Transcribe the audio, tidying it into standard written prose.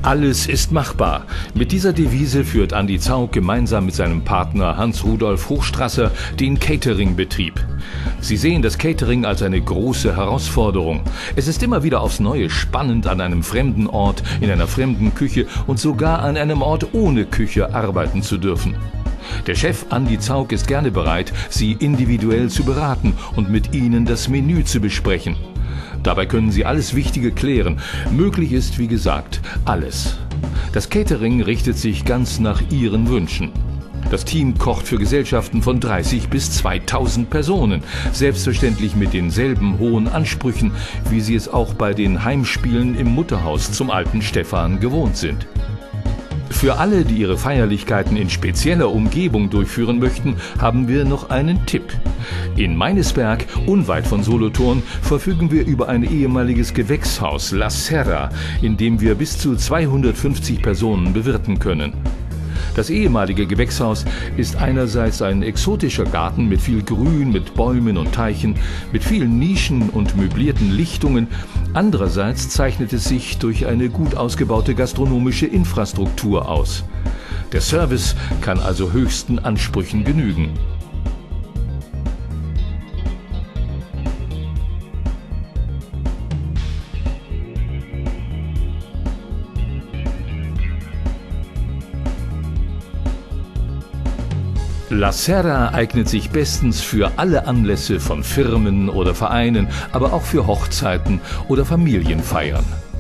Alles ist machbar. Mit dieser Devise führt Andi Zaug gemeinsam mit seinem Partner Hans-Rudolf Hochstrasser den Catering-Betrieb. Sie sehen das Catering als eine große Herausforderung. Es ist immer wieder aufs Neue spannend, an einem fremden Ort, in einer fremden Küche und sogar an einem Ort ohne Küche arbeiten zu dürfen. Der Chef Andi Zaug ist gerne bereit, Sie individuell zu beraten und mit Ihnen das Menü zu besprechen. Dabei können Sie alles Wichtige klären. Möglich ist, wie gesagt, alles. Das Catering richtet sich ganz nach Ihren Wünschen. Das Team kocht für Gesellschaften von 30 bis 2000 Personen, selbstverständlich mit denselben hohen Ansprüchen, wie Sie es auch bei den Heimspielen im Mutterhaus zum alten Stephan gewohnt sind. Für alle, die ihre Feierlichkeiten in spezieller Umgebung durchführen möchten, haben wir noch einen Tipp. In Meinesberg, unweit von Solothurn, verfügen wir über ein ehemaliges Gewächshaus, La Serra, in dem wir bis zu 250 Personen bewirten können. Das ehemalige Gewächshaus ist einerseits ein exotischer Garten mit viel Grün, mit Bäumen und Teichen, mit vielen Nischen und möblierten Lichtungen. Andererseits zeichnet es sich durch eine gut ausgebaute gastronomische Infrastruktur aus. Der Service kann also höchsten Ansprüchen genügen. La Serra eignet sich bestens für alle Anlässe von Firmen oder Vereinen, aber auch für Hochzeiten oder Familienfeiern.